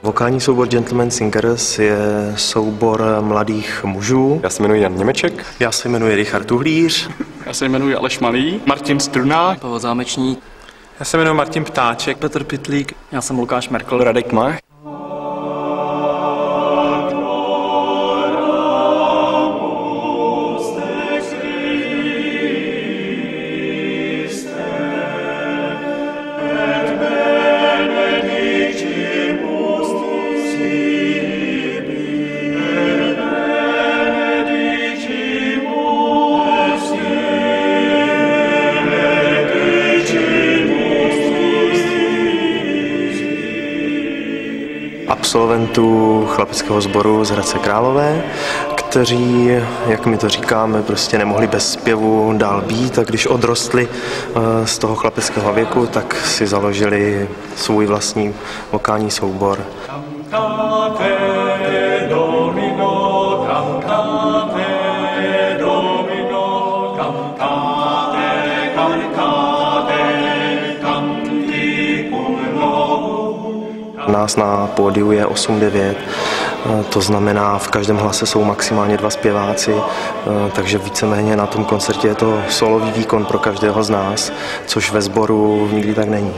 Vokální soubor Gentleman Singers je soubor mladých mužů. Já se jmenuji Jan Němeček. Já se jmenuji Richard Tuhlíř. Já se jmenuji Aleš Malý, Martin Struna, Pavel Zámečník. Já se jmenuji Martin Ptáček. Petr Pytlík. Já jsem Lukáš Merkl, Radek Mach. Absolventů chlapeckého sboru z Hradce Králové, kteří, jak my to říkáme, prostě nemohli bez zpěvu dál být, a když odrostli z toho chlapeckého věku, tak si založili svůj vlastní vokální soubor. Nás na pódiu je 8-9, to znamená, v každém hlase jsou maximálně 2 zpěváci, takže víceméně na tom koncertě je to solový výkon pro každého z nás, což ve sboru nikdy tak není.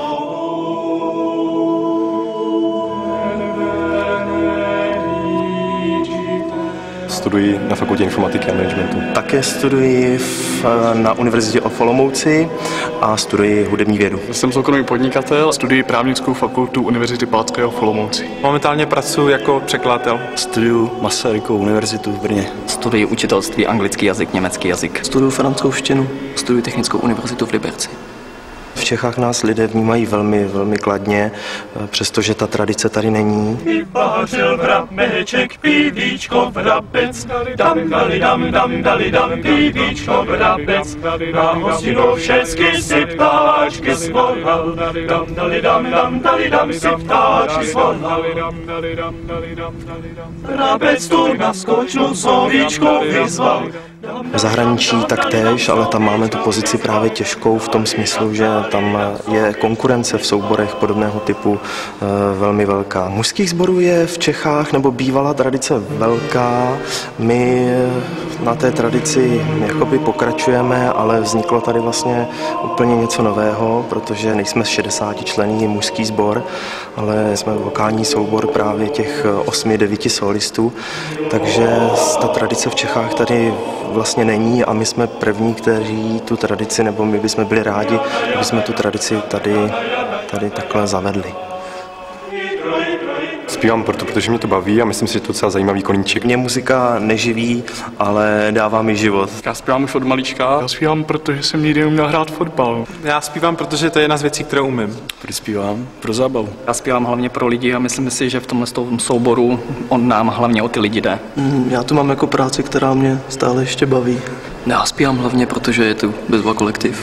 Studuji na Fakultě informatiky a managementu. Také studuji na Univerzitě v Olomouci a studuji hudební vědu. Jsem soukromý podnikatel, studuji právnickou fakultu Univerzity Palackého v Olomouci. Momentálně pracuji jako překladatel. Studuju Masarykovu univerzitu v Brně. Studuji učitelství, anglický jazyk, německý jazyk. Studuju francouzštinu. Studuji Technickou univerzitu v Liberci. V Čechách nás lidé vnímají velmi, velmi kladně, přestože ta tradice tady není. Vyvářil vrabeček, pívíčko vrabec, dam dali dam, pívíčko vrabec, na hostinu všecky si ptáčky svolal, dam dali dam, si ptáčky svolal. Vrabec tu na skočnu sovíčku vyzval. V zahraničí taktéž, ale tam máme tu pozici právě těžkou v tom smyslu, že tam je konkurence v souborech podobného typu velmi velká. Mužských sborů je v Čechách, nebo bývala tradice velká. My na té tradici jakoby pokračujeme, ale vzniklo tady vlastně úplně něco nového, protože nejsme 60členný mužský sbor, ale jsme vokální soubor právě těch 8-9 solistů, takže ta tradice v Čechách tady vlastně není a my jsme první, kteří tu tradici, nebo my bychom byli rádi, aby jsme tu tradici tady takhle zavedli. Zpívám proto, protože mě to baví a myslím si, že to je docela zajímavý koníček. Mě muzika neživí, ale dává mi život. Já zpívám už od malička. Já zpívám, protože jsem nikdy neuměl hrát fotbal. Já zpívám, protože to je jedna z věcí, kterou umím. Proč zpívám? Pro zábavu. Já zpívám hlavně pro lidi a myslím si, že v tomhle souboru on nám hlavně o ty lidi jde. Já to mám jako práci, která mě stále ještě baví. Já zpívám hlavně, protože je tu Bezva kolektiv.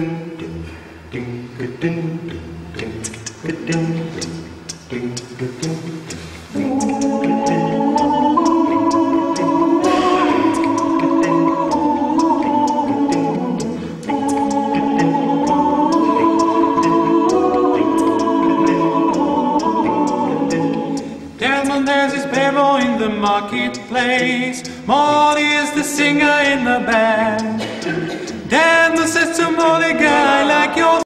There's a sparrow in the marketplace. Molly is the singer in the band. Dan says to Molly, guy like your